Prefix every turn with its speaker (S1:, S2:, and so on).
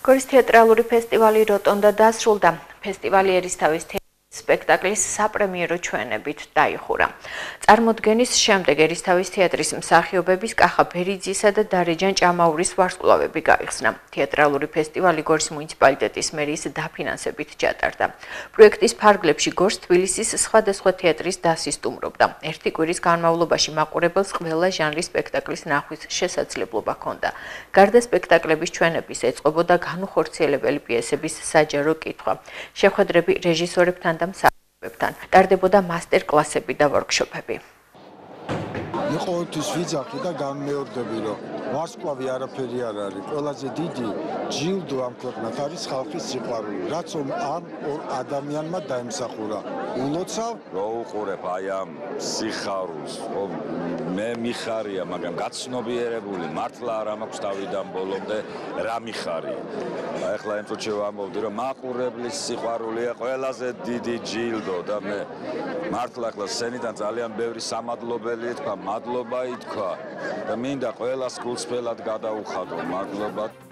S1: გორის თეატრალური ფესტივალი როტონდა დასრულდა. ფესტივალი ერისთავის სპექტაკლის საპრემიერო ჩვენებით დაიხურა. წარმოდგენის შემდეგ ერისთავის თეატრის მსახიობების კახა ბერიძისა და დარეჯან ჭამაურის ვარსკვლავები გაიხსნა. თეატრალური ფესტივალი გორის მუნიციპალიტეტის მერიის დაფინანსებით ჩატარდა. პროექტის ფარგლებში გორს თბილისის სხვადასხვა თეატრის დასისტუმრობდა. ერთი კვირის განმავლობაში მაყურებელს ყველა ჟანრის სპექტაკლის ნახვის შესაძლებლობა ჰქონდა. გარდა სპექტაკლების ჩვენების ეწყობოდა განუხორციელებელი პიესების საჯარო კითხვა. შეხვედრები რეჟისორებთან და მსახიობებთან. ტარდებოდა მასტერ-კლასები და ვორქშოპები.
S2: ყოველთვის ვიძახი და განმეორდები, რომ ვარსკვლავი არაფერი არ არის. ყველაზე დიდი ჯილდო ამ ქვეყნად არის ხალხის სიყვარული, რაც ამ ადამიანმა დაიმსახურა. ულოცავ,
S3: რო უყურებ აი ამ სიხარულს, მე მიხარია, მაგრამ გაცნობიერებული, მართლა არ მაქვს თავიდან ბოლომდე რა მიხარია. ახლა იმ წუთში ვამბობდი, რომ მაყურებლის სიყვარულია ყველაზე დიდი ჯილდო და მე მართლა ახლა სცენიდან ძალიან ბევრი სამადლობელი თქვა, მადლობა ითქვა და მინდა ყველას გულწრფელად გადაუხადო, მადლობა.